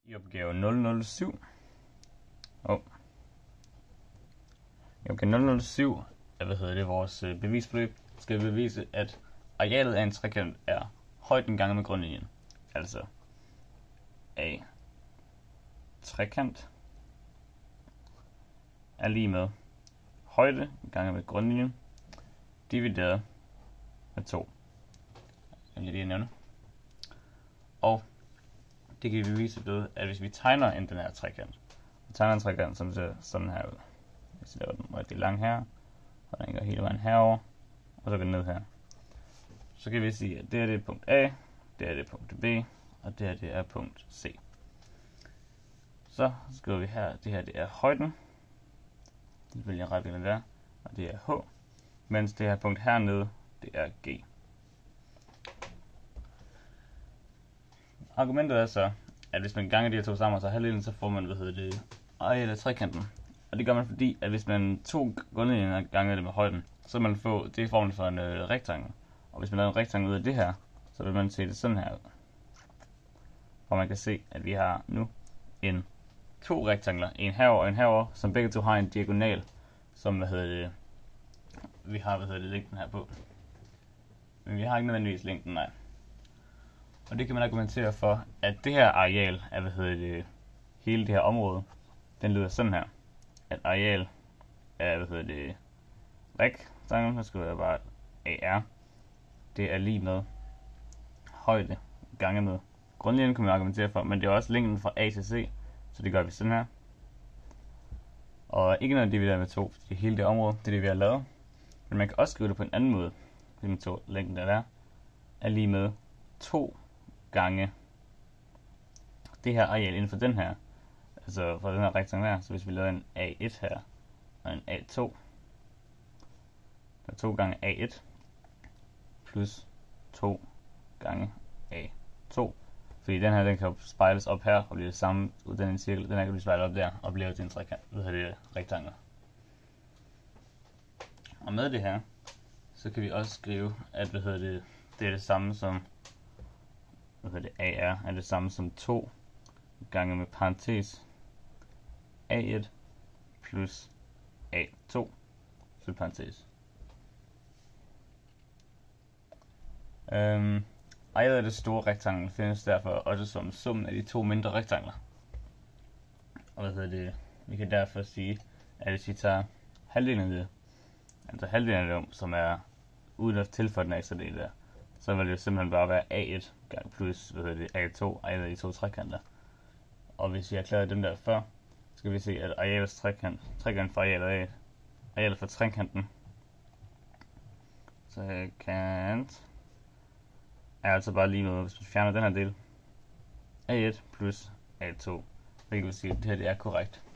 I opgave 007 I opgave 007 vores bevisforløb skal vi bevise, at arealet af en trekant er højden ganget med grundlinjen. Altså A trekant er lige med højde ganget med grundlinjen divideret med 2. Jeg vil lige nævne. Og det kan vi bevise ved, at hvis vi tegner den her trekant, tegner en trekant, som ser sådan her ud. Hvis vi laver den rigtig lang her, og den går hele vejen herover, og så går den ned her. Så kan vi sige, at det her det er punkt A, det her det er punkt B, og det her det er punkt C. Så skriver vi her, det her det er højden. Det vil jeg retvinkle der, og det er H. Mens det her punkt hernede, det er G. Argumentet er så, at hvis man ganger de her to sammen, så halvdelen, så får man, arealet af trekanten. Og det gør man fordi, at hvis man to grundlinjer ganger det med højden, så vil man få det i formen for en rektangel. Og hvis man laver en rektangel ud af det her, så vil man se det sådan her ud. Hvor man kan se, at vi har nu to rektangler, en herover og en herover, som begge to har en diagonal, som vi har længden her på. Men vi har ikke nødvendigvis længden, nej. Og det kan man argumentere for, at det her areal af hele det her område, den lyder sådan her. At areal af rektanglen, der skriver jeg bare AR, det er lige med højde ganget med grundlinjen, kan man argumentere for, men det er også længden fra A til C, så det gør vi sådan her. Og ikke noget divideret med 2, fordi hele det område, det er det vi har lavet. Men man kan også skrive det på en anden måde, fordi længden der er lige med 2 gange det her areal inden for den her, altså for den her rektangel her. Så hvis vi laver en A1 her og en A2, der er 2 gange A1 plus 2 gange A2, fordi den her den kan spejles op her og blive det samme ud af en cirkel. Den her kan blive spejlet op der og blive til en trekant, rektangel. Og med det her, så kan vi også skrive, at det er det samme som AR er det samme som 2 gange med parentes A1 plus A2 så parentes. Arealet af det store rektangel findes derfor også som summen af de to mindre rektangler. Og vi kan derfor sige, at hvis vi tager halvdelen af det, altså halvdelen af det, som er uden at tilføje den ekstra del der, så vil det simpelthen bare være A1 gange plus A2, arealet af de to trekanter. Og hvis vi har klaret dem der før, så skal vi se, at arealets trekant for arealet for trekanten, trekant, er altså bare lige med, hvis vi fjerner den her del, A1 plus A2, så kan vi sige, at det her det er korrekt.